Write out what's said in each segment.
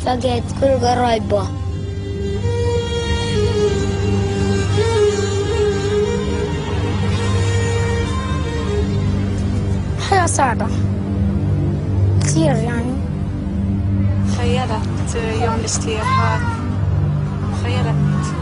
فقد كل قرايبه. حياة صعبة كثير يعني. تخيلت يوم الاستيقاظ، تخيلت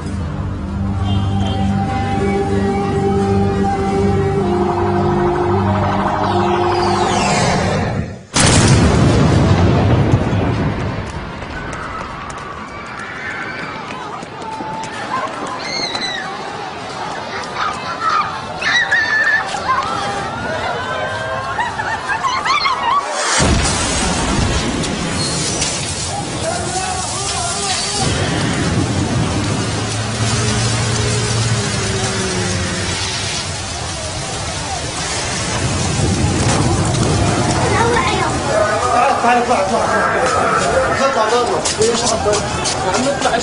تعال اطلع اطلع اطلع اطلع ليش حضر يا عم اطلع.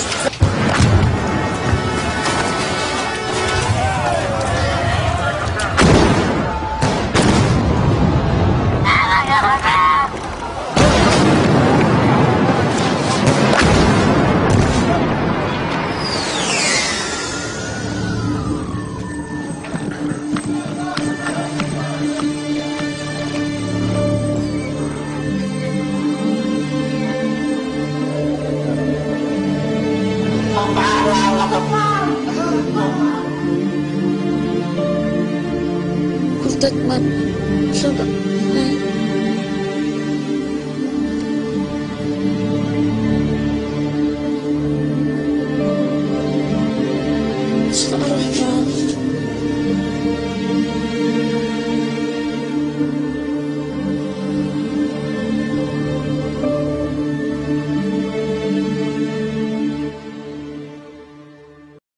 كنت أتمنى صدق